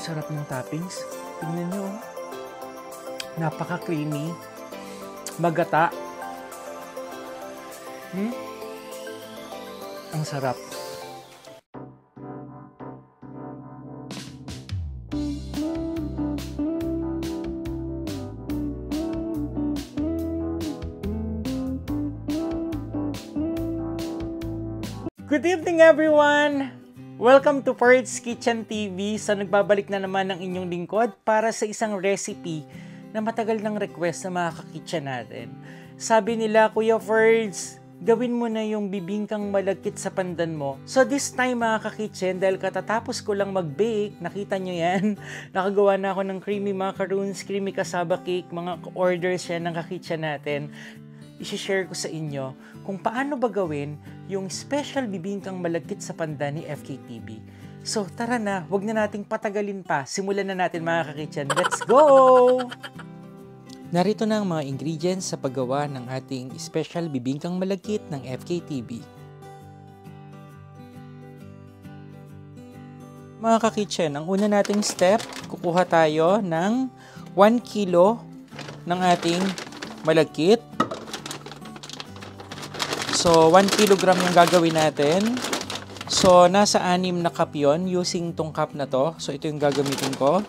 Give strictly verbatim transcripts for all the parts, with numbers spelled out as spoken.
sarap ng toppings. Tingnan nyo. Napaka-creamy. Magata. Hmm? Ang sarap. Good evening everyone! Welcome to Pert's Kitchen T V. So nagbabalik na naman ang inyong lingkod para sa isang recipe na matagal ng request ng mga kakitchen natin. Sabi nila, Kuya Ferds, gawin mo na yung bibingkang malagkit sa pandan mo. So this time mga kakitchen, dahil katatapos ko lang mag-bake, nakita nyo yan, nakagawa na ako ng creamy macaroons, creamy cassava cake, mga orders yan ng kakitchen natin. I-share ko sa inyo kung paano ba gawin yung special bibingkang malagkit sa pandan ni F K T V. So tara na, wag na nating patagalin pa. Simulan na natin mga kakitchen. Let's go! Narito na ang mga ingredients sa paggawa ng ating special bibingkang malagkit ng F K T V. Mga kakitchen, ang una nating step, kukuha tayo ng one kilo ng ating malagkit. So, one kilogram yung gagawin natin. So, nasa anim na cup yun using tong cup na to. So, ito yung gagamitin ko.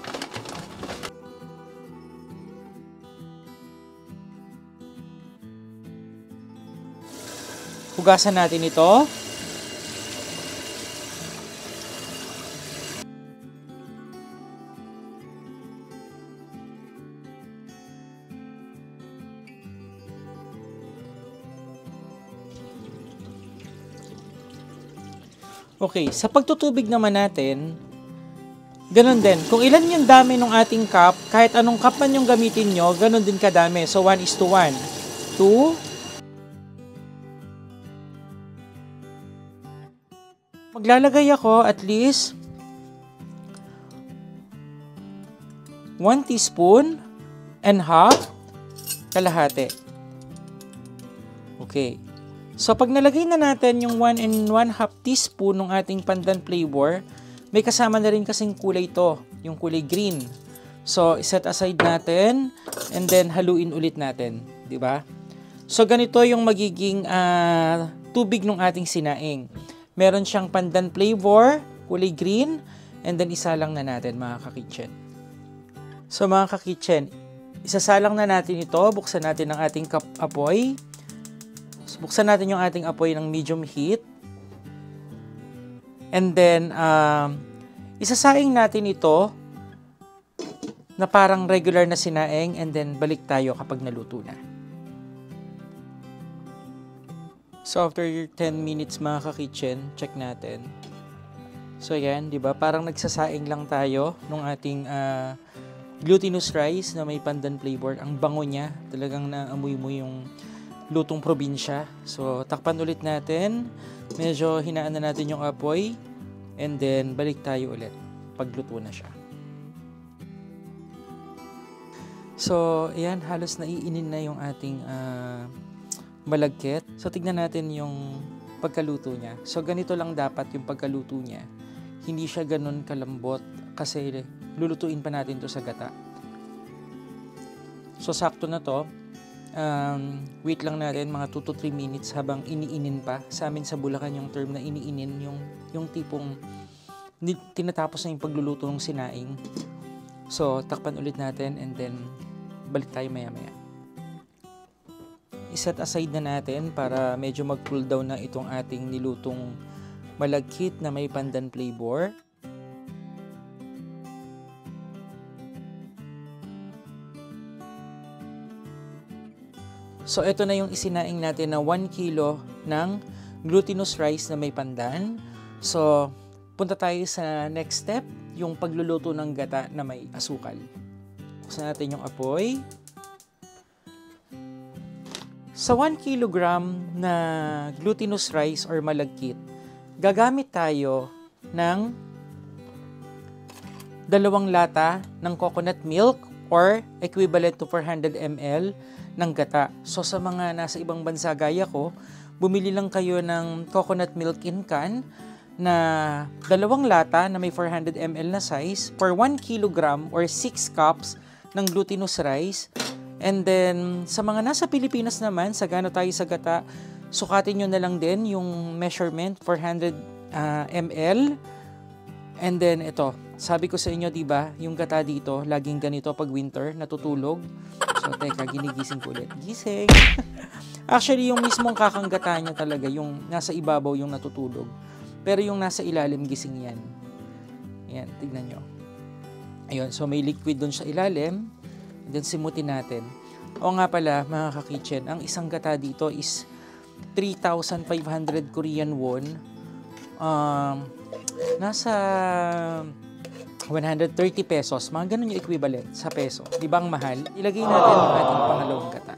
Hugasan natin ito. Okay, sa pagtutubig naman natin, ganun din. Kung ilan yung dami ng ating cup, kahit anong cup man yung gamitin nyo, ganun din kadami. So, one is to one. two. Maglalagay ako at least one teaspoon and half, kalahati. Okay. So, pag nalagay na natin yung one and one half teaspoon ng ating pandan flavor, may kasama na rin kasing kulay ito, yung kulay green. So, iset aside natin and then haluin ulit natin, di ba? So, ganito yung magiging uh, tubig ng ating sinaing. Meron siyang pandan flavor, kulay green, and then isalang na natin mga kakitchen. So, mga kakitchen, isasalang na natin ito, buksan natin ang ating cup apoy. Buksan natin yung ating apoy ng medium heat. And then, um, isasaing natin ito na parang regular na sinaing and then balik tayo kapag naluto na. So, after ten minutes mga ka-kitchen, check natin. So, yan, di ba? Parang nagsasaing lang tayo ng ating uh, glutinous rice na may pandan flavor. Ang bango niya. Talagang naamoy mo yung lutong probinsya. So, takpan ulit natin. Medyo hinaan na natin yung apoy. And then, balik tayo ulit. Pagluto na siya. So, ayan. Halos naiinin na yung ating uh, malagkit. So, tignan natin yung pagkaluto niya. So, ganito lang dapat yung pagkaluto niya. Hindi siya ganun kalambot kasi lulutuin pa natin to sa gata. So, sakto na to. Um, wait lang natin mga two to three minutes habang iniinin pa. Sa amin sa Bulacan yung term na iniinin, yung, yung tipong tinatapos na yung pagluluto ng sinaing. So, takpan ulit natin and then balik tayo maya maya. Iset aside na natin para medyo mag-cool down na itong ating nilutong malagkit na may pandan flavor. So, ito na yung isinaing natin na one kilo ng glutinous rice na may pandan. So, punta tayo sa next step, yung pagluluto ng gata na may asukal. Buksan natin yung apoy. Sa one kilogram na glutinous rice or malagkit, gagamit tayo ng dalawang lata ng coconut milk or equivalent to four hundred milliliters ng gata. So sa mga nasa ibang bansa gaya ko, bumili lang kayo ng coconut milk in can na dalawang lata na may four hundred milliliters na size for one kilogram or six cups ng glutinous rice. And then, sa mga nasa Pilipinas naman, sagana tayo sa gata, sukatin nyo na lang din yung measurement, four hundred milliliters. And then, ito, sabi ko sa inyo, diba, yung gata dito, laging ganito pag winter, natutulog. So, teka, ginigising ko ulit. Gising! Actually, yung mismong kakanggata niya talaga, yung nasa ibabaw yung natutulog. Pero yung nasa ilalim, gising yan. Ayan, tignan nyo. Ayun, so may liquid dun sa ilalim. Then, simutin natin. O nga pala, mga ka-kitchen, ang isang gata dito is three thousand five hundred Korean won. Um, nasa one hundred thirty pesos. Mga ganun yung equivalent sa peso. Di ba ang mahal? Ilagay natin ang ating pangalawang gata.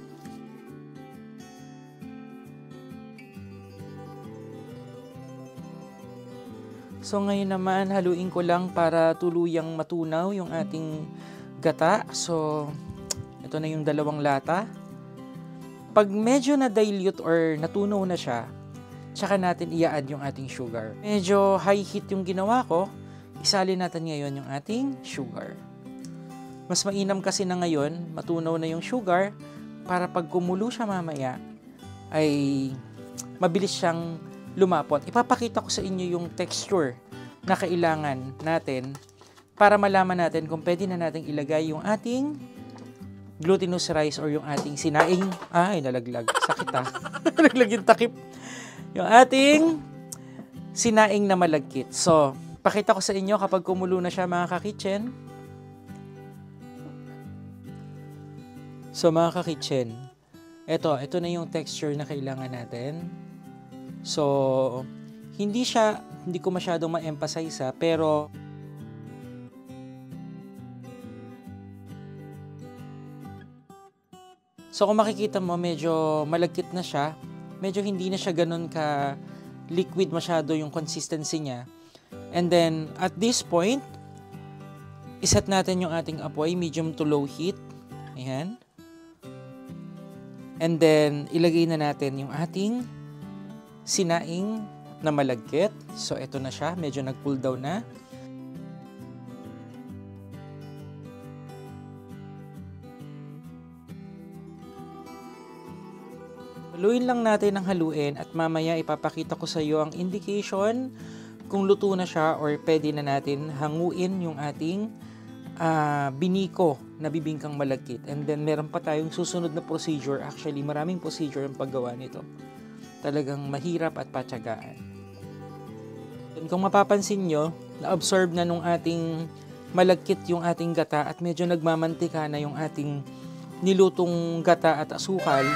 So ngayon naman, haluin ko lang para tuluyang matunaw yung ating gata. So, ito na yung dalawang lata. Pag medyo na-dilute or natunaw na siya, tsaka natin i-add yung ating sugar. Medyo high heat yung ginawa ko, isalin natin ngayon yung ating sugar. Mas mainam kasi na ngayon, matunaw na yung sugar, para pag kumulo siya mamaya, ay mabilis siyang lumapot. Ipapakita ko sa inyo yung texture na kailangan natin para malaman natin kung pwede na natin ilagay yung ating glutinous rice or yung ating sinaing. Ay, nalaglag. Sakit ah. Nalaglag yung takip. Yung ating sinaing na malagkit. So, pakita ko sa inyo kapag kumulo na siya, mga ka-kitchen. So, mga ka-kitchen, ito, ito na yung texture na kailangan natin. So, hindi siya, hindi ko masyadong ma-emphasize ha, pero so kung makikita mo, medyo malagkit na siya. Medyo hindi na siya ganun ka liquid masyado yung consistency niya. And then, at this point, iset natin yung ating apoy, medium to low heat. Ayan. And then, ilagay na natin yung ating sinaing na malagkit. So, ito na siya. Medyo nag-cool down na. Haluin lang natin ng haluin at mamaya ipapakita ko sa iyo ang indication kung luto na siya or pwede na natin hanguin yung ating uh, biniko na bibingkang malagkit. And then meron pa tayong susunod na procedure. Actually, maraming procedure ang paggawa nito. Talagang mahirap at patyagaan. And kung mapapansin nyo, na-absorb na nung ating malagkit yung ating gata at medyo nagmamantika na yung ating nilutong gata at asukal.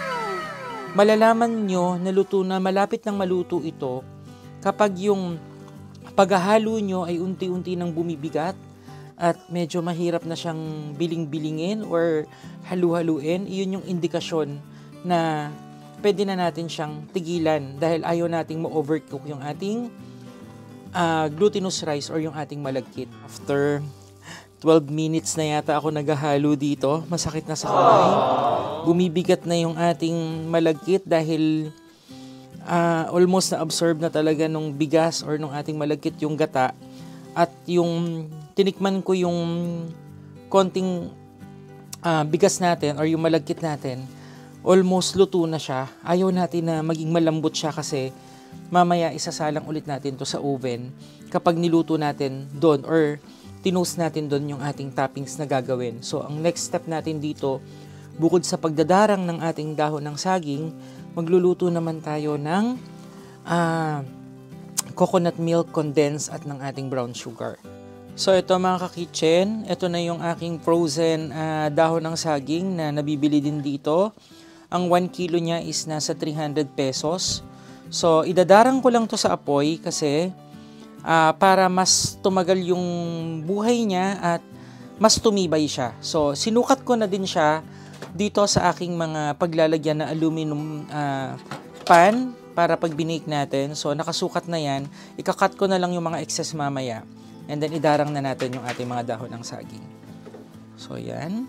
Malalaman nyo na luto na, malapit ng maluto ito kapag yung paghahalo nyo ay unti-unti nang bumibigat at medyo mahirap na siyang biling-bilingin or halu-haluin. Iyon yung indikasyon na pwede na natin siyang tigilan dahil ayaw nating ma-overcook yung ating uh, glutinous rice or yung ating malagkit. After twelve minutes na yata ako naghahalo dito, masakit na sa kamay. Bumibigat na yung ating malagkit dahil uh, almost na-absorb na talaga nung bigas or nung ating malagkit yung gata. At yung tinikman ko yung konting uh, bigas natin or yung malagkit natin, almost luto na siya. Ayaw natin na maging malambot siya kasi mamaya isasalang ulit natin to sa oven kapag niluto natin doon or tinoast natin doon yung ating toppings na gagawin. So, ang next step natin dito, bukod sa pagdadarang ng ating dahon ng saging, magluluto naman tayo ng uh, coconut milk condensed at ng ating brown sugar. So ito mga ka-kitchen, ito na yung aking frozen uh, dahon ng saging na nabibili din dito. Ang one kilo niya is nasa three hundred pesos. So idadarang ko lang to sa apoy kasi uh, para mas tumagal yung buhay niya at mas tumibay siya. So sinukat ko na din siya dito sa aking mga paglalagyan na aluminum uh, pan para pag binake natin. So nakasukat na yan. Ikakat ko na lang yung mga excess mamaya. And then idarang na natin yung ating mga dahon ng saging. So yan.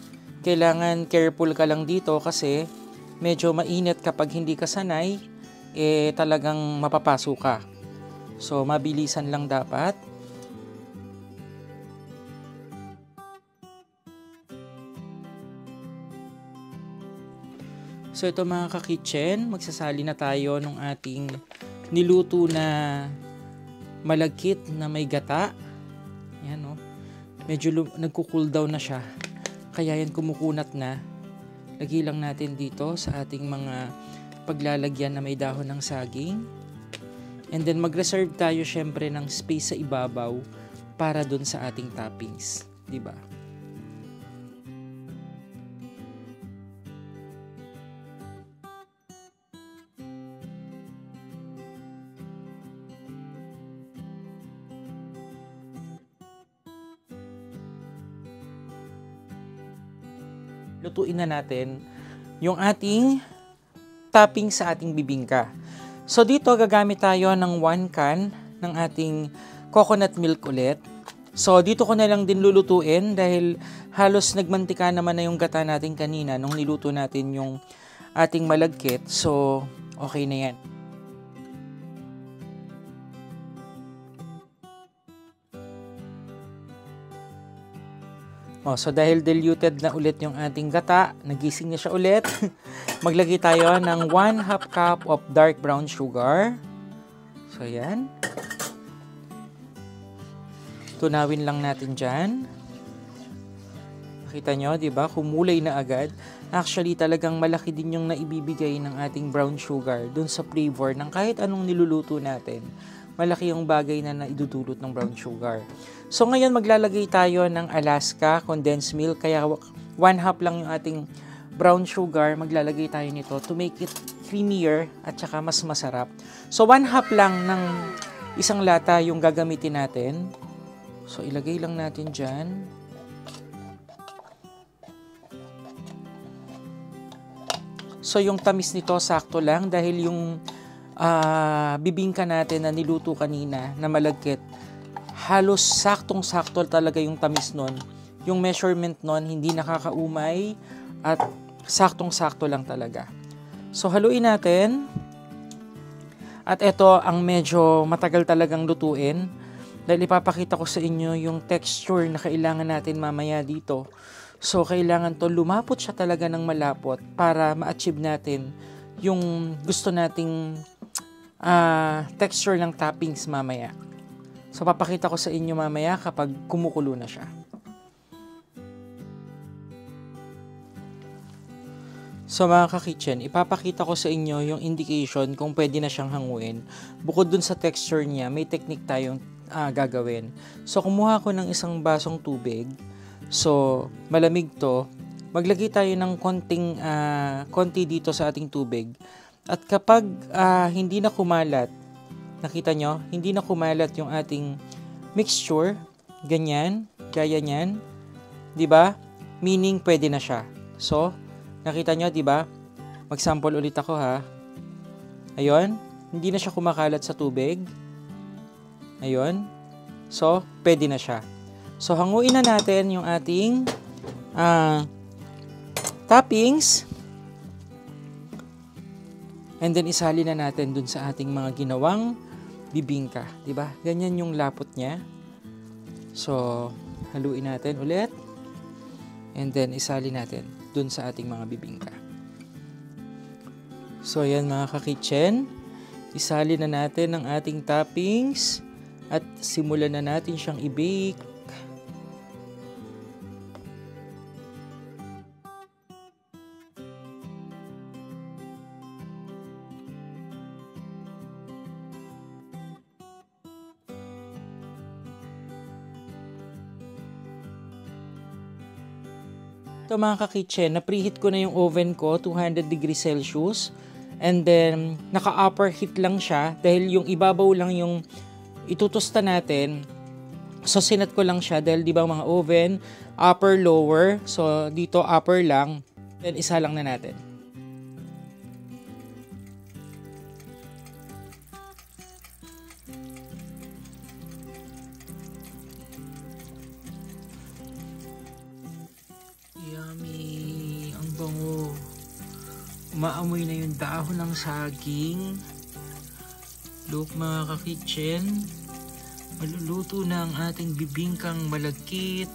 Kailangan careful ka lang dito kasi medyo mainit kapag hindi ka sanay eh talagang mapapasok ka. So, mabilisan lang dapat. So, ito mga ka-kitchen, magsasali na tayo ng ating niluto na malagkit na may gata. Yan, oh. Medyo nagko-cool down na siya. Kaya yan kumukunat na. Lagay lang natin dito sa ating mga paglalagyan na may dahon ng saging. And then mag-reserve tayo syempre ng space sa ibabaw para dun sa ating toppings. Diba? Lutuin na natin yung ating topping sa ating bibingka. So dito gagamit tayo ng one can ng ating coconut milk ulit. So dito ko na lang din lulutuin dahil halos nagmantika naman na yung gata natin kanina nung niluto natin yung ating malagkit. So okay na yan. Oh, so dahil diluted na ulit yung ating gata, nagising na siya ulit. Maglagay tayo ng one half cup of dark brown sugar. So yan. Tunawin lang natin dyan. Nakita nyo, di ba? Kumulay na agad. Actually, talagang malaki din yung naibibigay ng ating brown sugar dun sa flavor ng kahit anong niluluto natin. Malaki yung bagay na naidudulot ng brown sugar. So ngayon maglalagay tayo ng Alaska condensed milk, kaya one half lang yung ating brown sugar, maglalagay tayo nito to make it creamier at saka mas masarap. So one half lang ng isang lata yung gagamitin natin. So ilagay lang natin dyan. So yung tamis nito sakto lang dahil yung uh, bibingka natin na niluto kanina na malagkit, halos saktong-sakto talaga yung tamis nun. Yung measurement nun, hindi nakakaumay at saktong-sakto lang talaga. So, haluin natin. At ito ang medyo matagal talagang lutuin. Dahil ipapakita ko sa inyo yung texture na kailangan natin mamaya dito. So, kailangan to lumapot siya talaga ng malapot para ma-achieve natin yung gusto nating uh, texture ng toppings mamaya. So, papakita ko sa inyo mamaya kapag kumukulo na siya. So, mga ka-kitchen, ipapakita ko sa inyo yung indication kung pwede na siyang hanguin. Bukod dun sa texture niya, may technique tayong uh, gagawin. So, kumuha ko ng isang basong tubig. So, malamig to. Maglagay tayo ng konting, uh, konti dito sa ating tubig. At kapag uh, hindi na kumalat, nakita nyo, hindi na kumalat yung ating mixture. Ganyan, gaya nyan. Diba? Meaning, pwede na siya. So, nakita nyo, diba? Mag-sample ulit ako ha. Ayun, hindi na siya kumakalat sa tubig. Ayun. So, pwede na siya. So, hanguin na natin yung ating uh, toppings. And then, isali na natin dun sa ating mga ginawang bibingka, di ba? Ganyan yung lapot niya. So, haluin natin ulit. And then, isali natin dun sa ating mga bibingka. So, ayan mga ka-kitchen. Isali na natin ang ating toppings at simulan na natin siyang i-bake. Ito mga ka-kitchen, na-preheat ko na yung oven ko, two hundred degrees Celsius. And then, naka-upper heat lang siya dahil yung ibabaw lang yung itutusta natin. So, sinat ko lang siya dahil di ba mga oven, upper, lower. So, dito upper lang. Then, isa lang na natin. Yummy! Ang bango! Umaamoy na yung dahon ng saging. Look mga ka-kitchen, maluluto na ang ating bibingkang malagkit.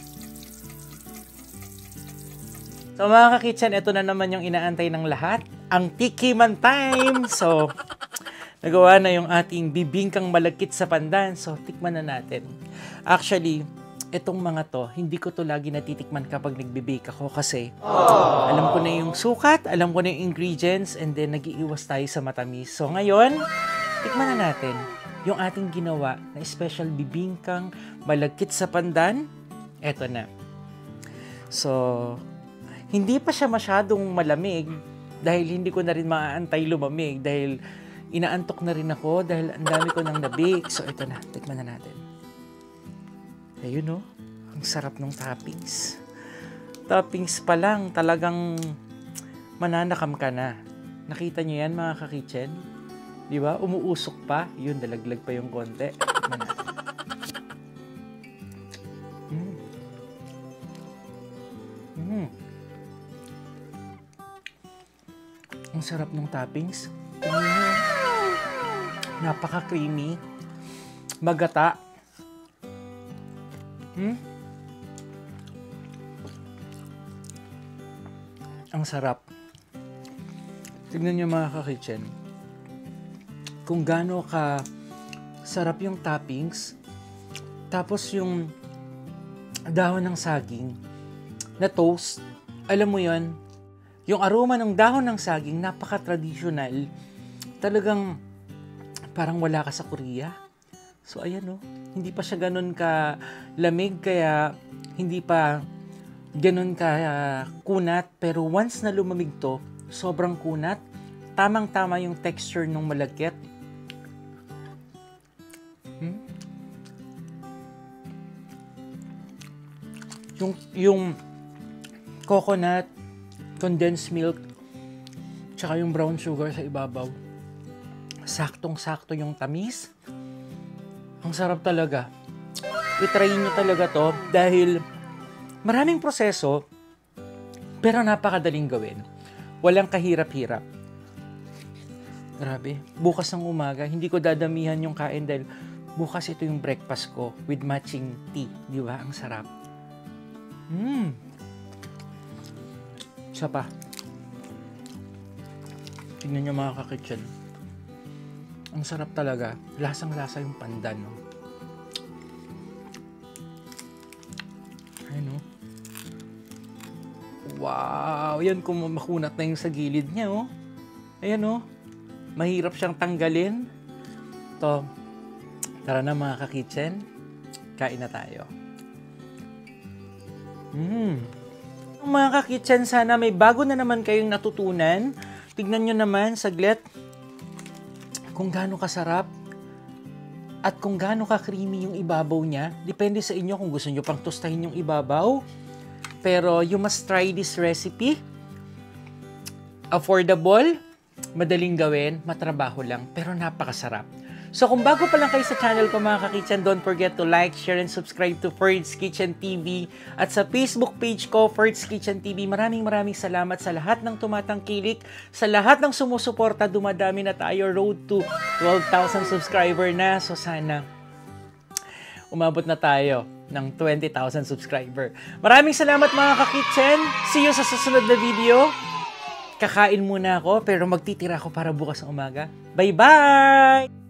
So mga ka-kitchen, ito na naman yung inaantay ng lahat, ang tikiman time. So, nagawa na yung ating bibingkang malagkit sa pandan. So, tikman na natin. Actually, itong mga to, hindi ko to lagi natitikman kapag nagbe-bake ako kasi Aww. Alam ko na yung sukat, alam ko na yung ingredients, and then nag-iiwas tayo sa matamis. So, ngayon, tikman na natin yung ating ginawa na special bibingkang malagkit sa pandan. Eto na. So, hindi pa siya masyadong malamig dahil hindi ko na rin maaantay lumamig dahil inaantok na rin ako dahil ang dami ko nang na-bake. So, ito na. Tikman na natin. Ayun, oh. Ang sarap ng toppings. Toppings pa lang, talagang mananakam ka na. Nakita nyo yan, mga ka-kitchen? Di ba? Umuusok pa. Yun, dalaglag pa yung konti. Tikman natin. Mm. Mm. Ang sarap ng toppings. Tingnan nyo. Napaka-creamy. Magata. Hmm? Ang sarap. Tignan nyo mga ka-kitchen. Kung gaano ka sarap yung toppings, tapos yung dahon ng saging na toast, alam mo yon, yung aroma ng dahon ng saging, napaka-traditional. Talagang parang wala ka sa Korea. So, ayan, oh. Hindi pa siya ganun ka lamig, kaya hindi pa ganun ka uh, kunat. Pero once na lumamig to, sobrang kunat. Tamang-tama yung texture ng malagkit. Hmm? Yung, yung coconut, condensed milk, tsaka yung brown sugar sa ibabaw. Saktong-sakto yung tamis. Ang sarap talaga. I-try nyo talaga to dahil maraming proseso pero napakadaling gawin. Walang kahirap-hirap. Grabe. Bukas ng umaga, hindi ko dadamihan yung kain dahil bukas ito yung breakfast ko with matching tea. Di ba? Ang sarap. Mmm. Isa pa. Tingnan nyo mga ka-kitchen. Ang sarap talaga. Lasang-lasa yung pandan, no? Ayun, no? Wow! Yan, kung makunat na yung sa gilid niya, oh. Ayan, no? Mahirap siyang tanggalin. To, tara na mga ka-kitchen. Kain na tayo. Mmm. Mga ka-kitchen, sana may bago na naman kayong natutunan. Tignan nyo naman, saglit, kung gaano kasarap at kung gaano ka-creamy yung ibabaw niya. Depende sa inyo kung gusto nyo pang tostahin yung ibabaw. Pero you must try this recipe. Affordable, madaling gawin, matrabaho lang, pero napakasarap. So kung bago pa lang kayo sa channel ko mga ka-kitchen, don't forget to like, share, and subscribe to Ferds Kitchen T V. At sa Facebook page ko, Ferds Kitchen T V, maraming maraming salamat sa lahat ng tumatangkilik, sa lahat ng sumusuporta. Dumadami na tayo, road to twelve thousand subscriber na. So sana umabot na tayo ng twenty thousand subscriber. Maraming salamat mga ka-kitchen. See you sa susunod na video. Kakain muna ako, pero magtitira ako para bukas ng umaga. Bye-bye!